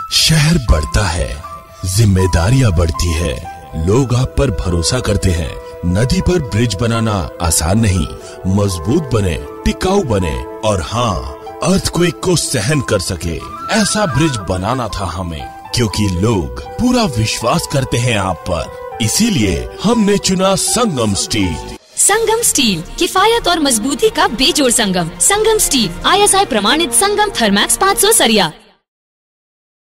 शहर बढ़ता है, जिम्मेदारियां बढ़ती है, लोग आप पर भरोसा करते हैं। नदी पर ब्रिज बनाना आसान नहीं, मजबूत बने, टिकाऊ बने और हाँ, अर्थक्वेक को सहन कर सके, ऐसा ब्रिज बनाना था हमें। क्योंकि लोग पूरा विश्वास करते हैं आप पर, इसीलिए हमने चुना संगम स्टील। संगम स्टील, किफायत और मजबूती का बेजोड़ संगम। संगम स्टील, ISI प्रमाणित संगम थर्मैक्स 500 सरिया।